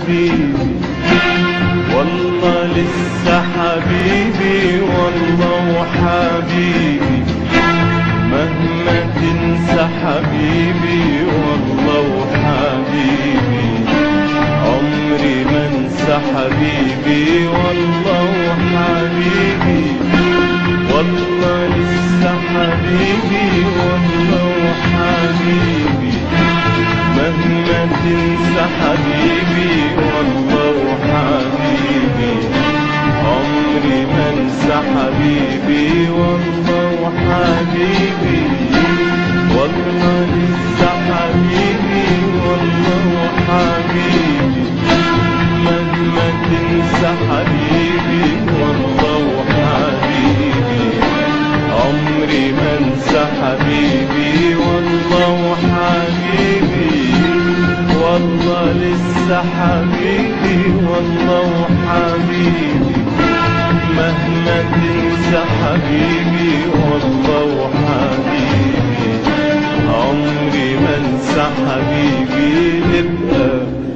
حبيبي والله لسه حبيبي والله وحبيبي مهما تنسى حبيبي والله وحبيبي عمري ما انسى حبيبي والله وحبيبي والله لسه حبيبي والله وحبيبي مهما تنسى حبيبي والله وحبيبي عمري ما انسى حبيبي والله وحبيبي والله لسه حبيبي والله وحبيبي مهما تنسى حبيبي والله وحبيبي عمري ما انسى حبيبي والله وحبيبي والله لسه حبيبي والله وحبيبي مهما تنسى حبيبي والله وحبيبي عمري ما انسى حبيبي ابقى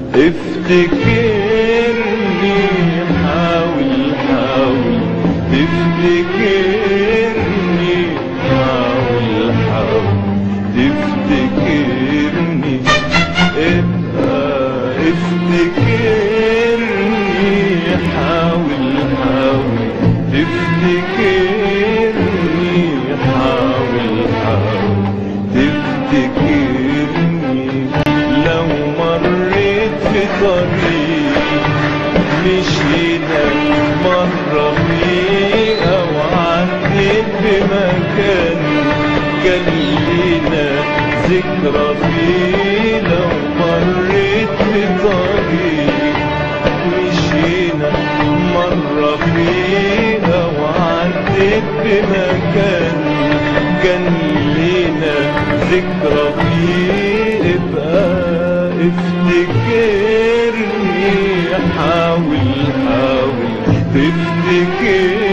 افتكرني حاول حاول تفتكرني حاول حاول تفتكرني ابقى افتكرني حاول حاول تفتكرني حاول حاول تفتكرني لو مريت في طريق مشينا مرة فيه أو عديت بمكان كان لينا ذكرى فيه لو مريت في طريق مشينا مرة فيه أو عديت بمكان كان لينا ذكرى فيه ابقى افتكرني حاول حاول تفتكرني